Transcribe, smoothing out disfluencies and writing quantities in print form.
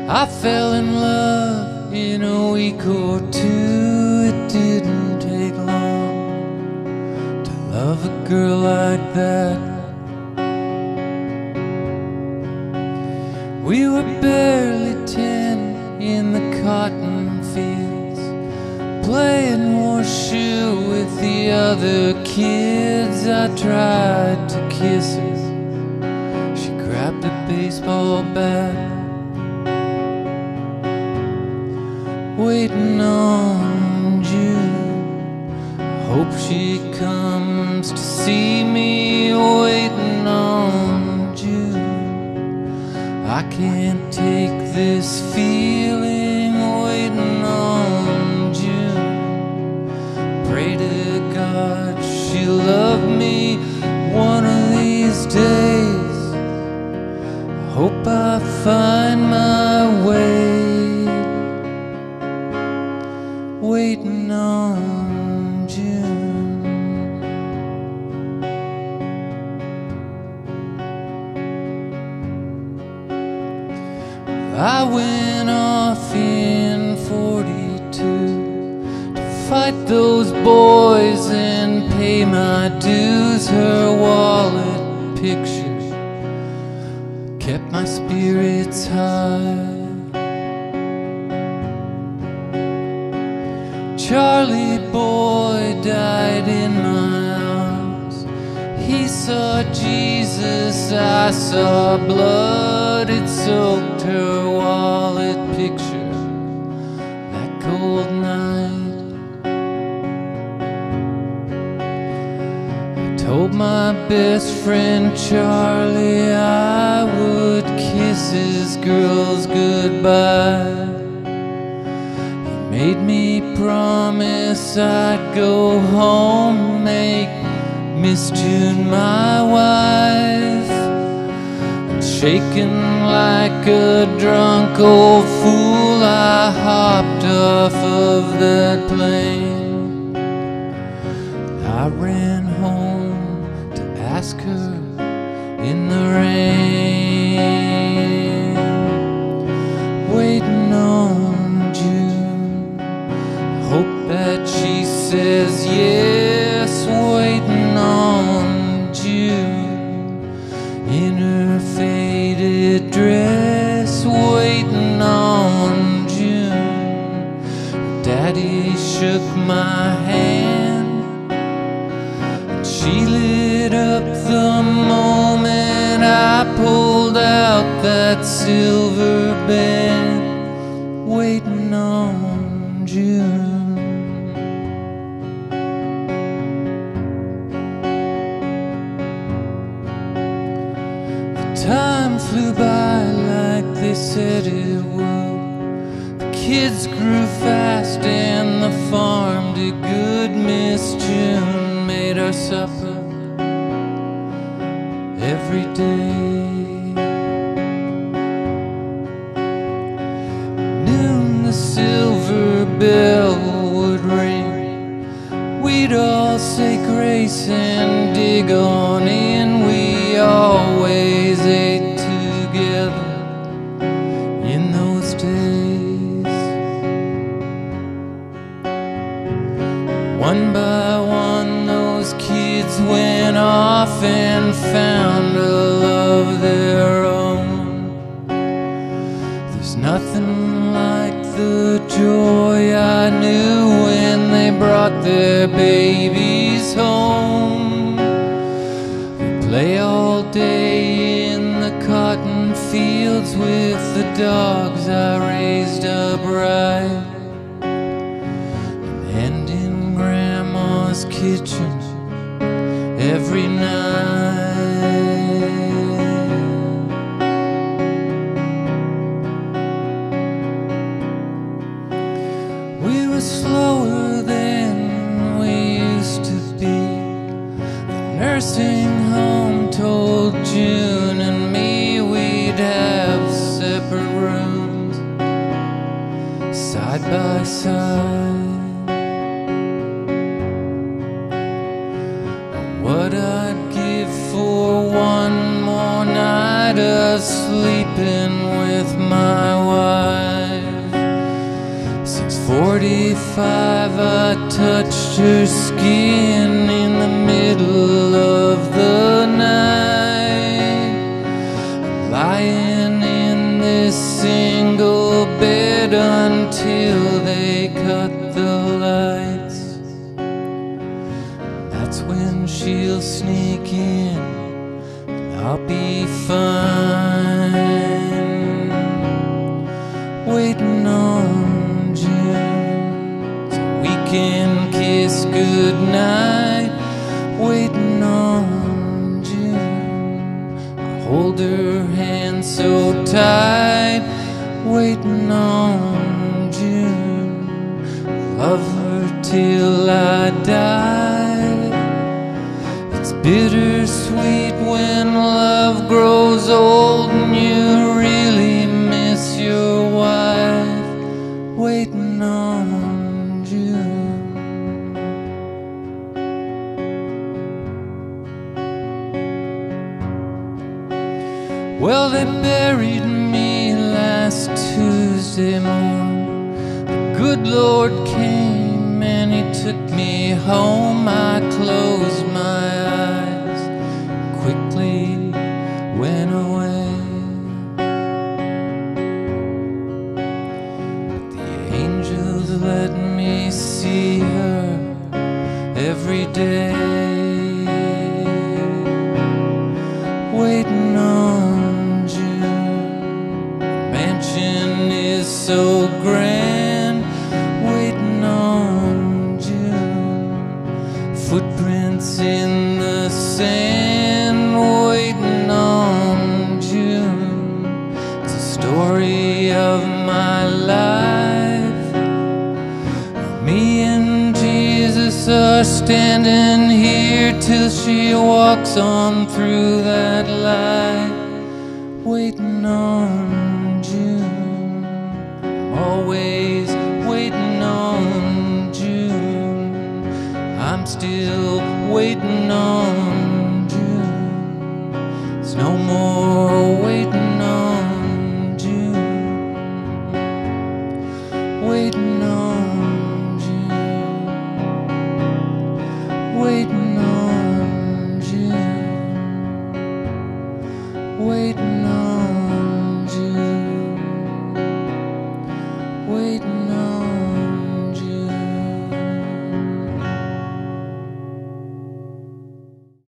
I fell in love in a week or two. It didn't take long to love a girl like that. We were barely 10 in the cotton fields, playing horseshoe with the other kids. I tried to kiss her. She grabbed a baseball bat. Waiting on June, hope she comes to see me. Waiting on June, I can't take this feeling. Waiting on June, pray to God she'll love me one of these days. I hope I find my way. Waiting on June. I went off in 42 to fight those boys and pay my dues. Her wallet pictures kept my spirits high. Charlie boy died in my arms. He saw Jesus, I saw blood. It soaked her wallet picture that cold night. I told my best friend Charlie I would kiss his girls goodbye. Made me promise I'd go home, make Miss June my wife. And shaking like a drunk old fool, I hopped off of that plane. I ran home to ask her in the rain. Waiting on June, hope that she says yes. Waiting on June in her faded dress. Waiting on June, Daddy shook my hand, and she lit up the moment I pulled out that silver band. Waiting on June. Time flew by like they said it would. The kids grew fast and the farm did good. Miss June made our supper every day. Noon the silver bell would ring. We'd all say grace and dig on in. We always ate together in those days. One by one those kids went off and found a love their own. There's nothing like the joy I knew when they brought their babies home. Play all day in the cotton fields with the dogs I raised up right, and in Grandma's kitchen every night. We were slower than we used to be. The nursing home told June and me we'd have separate rooms, side by side. What I'd give for one more night of sleeping with my wife. 45, I touched her skin in the middle of the night, lying in this single bed until they cut the lights. That's when she'll sneak in and I'll be fine, waiting on June so we can kiss goodnight. Waiting on June, I hold her hand so tight. Waiting on June, love her till I die. It's bittersweet when love grows old and you really miss your wife. Waiting on June. Well, they buried me last Tuesday morning. The good Lord came and He took me home. I closed my eyes and quickly went away. But the angels let me see her every day. Waiting on June, mansion is so grand. Waiting on June, footprints in the sand. Waiting on June, it's a story of my life. Me and Jesus are standing here till she walks on through that light. Waiting on June, I'm always waiting on June. I'm still waiting on June. There's no more waiting on June. Waiting on June. Waiting on June. Waiting on June. Waiting on